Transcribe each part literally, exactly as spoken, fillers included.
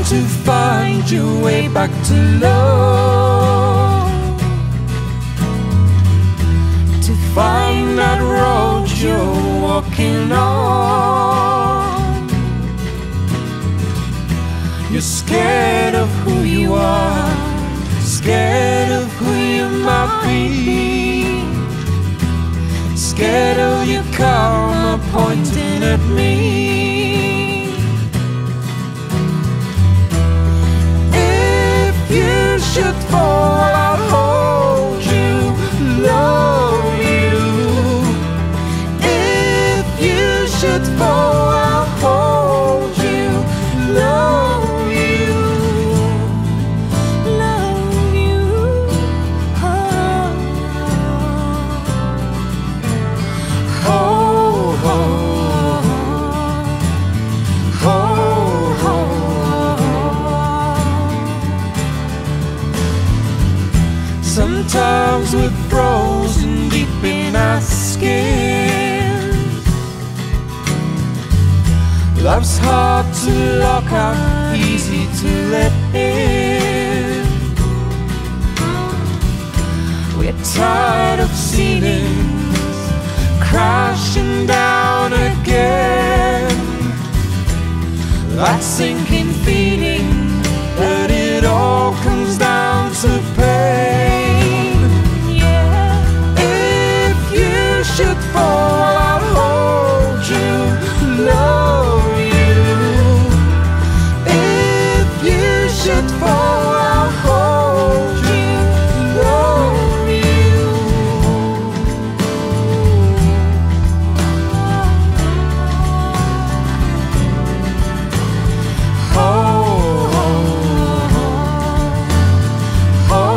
to find your way back to love, to find that road you're walking on. You're scared of who you are, scared of who you might be, scared of your karma pointing at me. You should fall, I'll hold you, love you. If you should fall, I'll hold you, love you, love you. Oh, oh, oh, oh, oh. Sometimes we're frozen deep in our skin. Love's hard to lock out, easy to let in. We're tired of ceilings crashing down again. That sinking feeling that it all comes down to pain. Should fall, I'll hold you, love you. If you should fall, I'll hold you, love you. Oh, oh, oh, oh.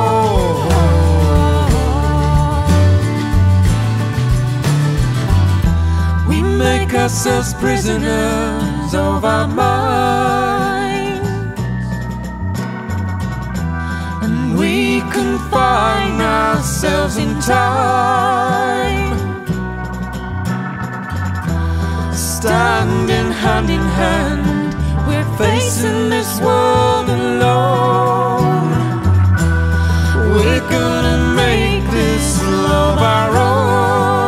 Make ourselves prisoners of our minds, and we confine ourselves in time, standing hand in hand. We're facing this world alone. We're gonna make this love our own.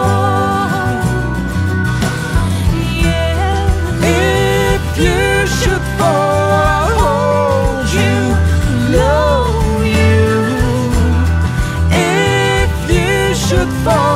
You should fall, I'll hold you, love you. If you should fall,